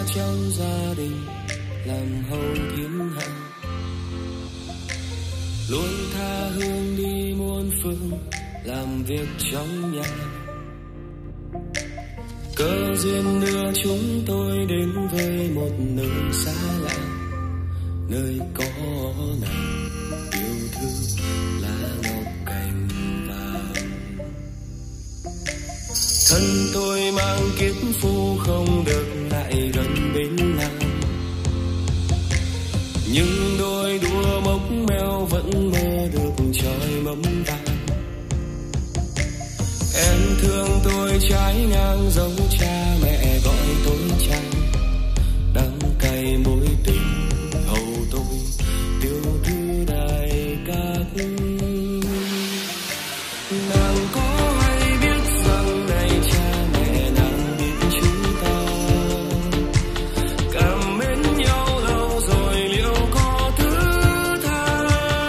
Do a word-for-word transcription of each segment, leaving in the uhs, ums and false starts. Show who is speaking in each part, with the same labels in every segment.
Speaker 1: trong gia đình làm hầu thiên hạ, luôn tha hương đi muôn phương làm việc trong nhà. Cơ duyên đưa chúng tôi đến với một nơi xa lạ, nơi có nàng yêu thương lá ngọc cành vàng. Thân tôi mang kiếp phu không được lại gần bên nàng, nhưng đôi đua mốc meo vẫn mơ được tròi mâm vàng. Em thương tôi trái ngang giống cha mẹ gọi tôi chàng, đắng cay mối tình hầu tôi tiêu thư đại cát. Nàng có hay biết rằng này cha mẹ nàng biết chúng ta cảm mến nhau lâu rồi liệu có thứ tha,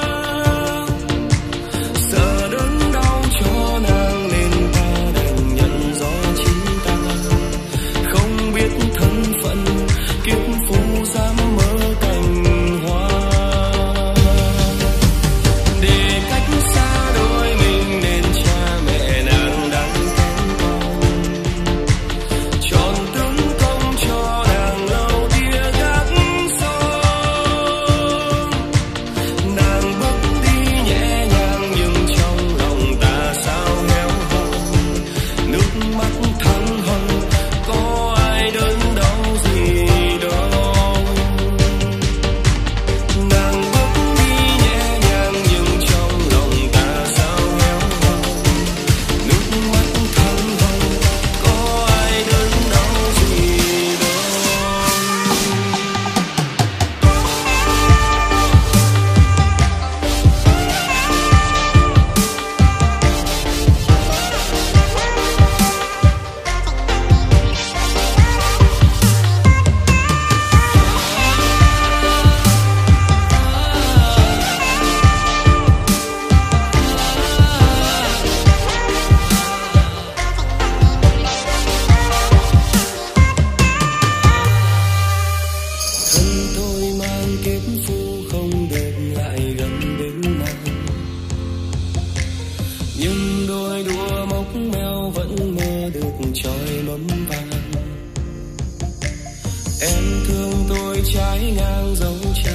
Speaker 1: sợ đớn đau cho nàng nên ta đành nhận rõ chính ta không biết thân phận kiếp phu dám mơ cành hoa. Để cách xa đôi mình nên cha mẹ nàng đang kén con, tròn tướng công cho nàng lâu tia gác son. Nàng bước đi nhẹ nhàng nhưng trong lòng ta sao héo hon, nước mắt thăng hồng có ai đớn đau gì đâu. Nàng bước đi nhẹ nhàng nhưng trong lòng ta sao héo hon, nước mắt thăng hồng có ai đớn đau gì đâu. Thân tôi mang kiếp phu không được lại gần bên nàng, nhưng đôi đua mốc meo vẫn mơ được tròi mâm vàng. Em thương tôi trái ngang dấu cha